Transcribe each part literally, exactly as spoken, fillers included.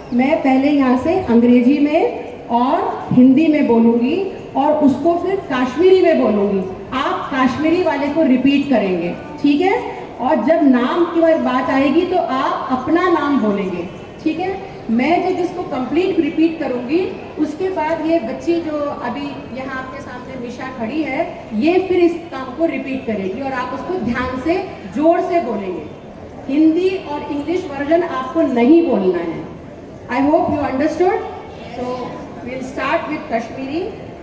मैं पहले यहाँ से अंग्रेजी में और हिंदी में बोलूँगी और उसको फिर काश्मीरी में बोलूँगी। आप काश्मीरी वाले को रिपीट करेंगे, ठीक है? और जब नाम की बात आएगी तो आप अपना नाम बोलेंगे, ठीक है? मैं जब इसको कंप्लीट रिपीट करूँगी उसके बाद ये बच्ची जो अभी यहाँ आपके सामने मिशा खड़ी है, ये फिर इस काम को रिपीट करेगी और आप उसको ध्यान से जोर से बोलेंगे। हिंदी और इंग्लिश वर्जन आपको नहीं बोलना है। I hope you understood. So we'll start with Kashmiri.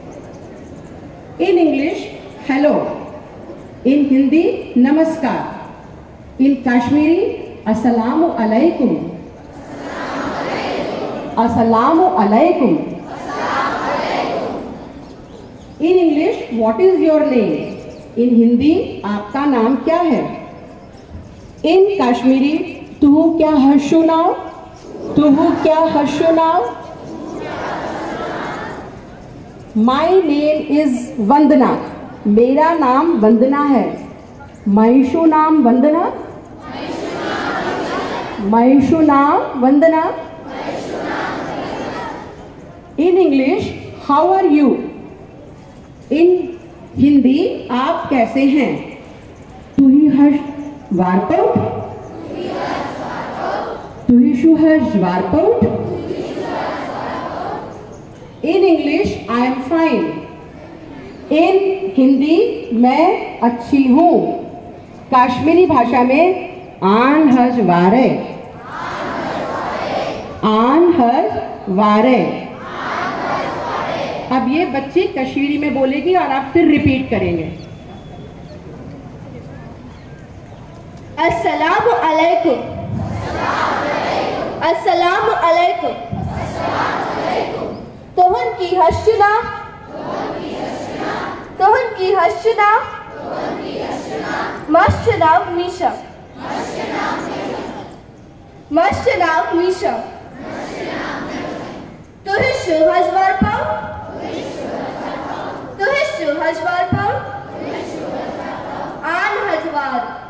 In English, hello. In Hindi, namaskar. In Kashmiri, assalamu alaikum. Assalamu alaikum. In English, what is your name? In Hindi, आपका नाम क्या है? In Kashmiri, तुहु क्या हर्षु नाव? तुहु क्या हर्षु नाव? My name is वंदना। मेरा नाम वंदना है। महिषु नाम वंदना। महिषु नाम वंदना। In English, how are you? In Hindi, आप कैसे हैं? तू ही हर्ष वारपौट। तू ही शु हर्ष वारपौट। In English, I am fine. In Hindi, मैं अच्छी हूँ। काश्मीरी भाषा में आन हज वारे। आन हज वारे। अब ये बच्ची कश्मीरी में बोलेगी और आप फिर रिपीट करेंगे। अस्सलामु अलैकुम। अस्सलामु अलैकुम। तोहन की हर्षना। तोहन की हर्षना। मश्नाव मीशा। मश्नाव मीशा। तुहिशु हजवार पाओ। तुहिशु हजवार पाओ। आन हजवार।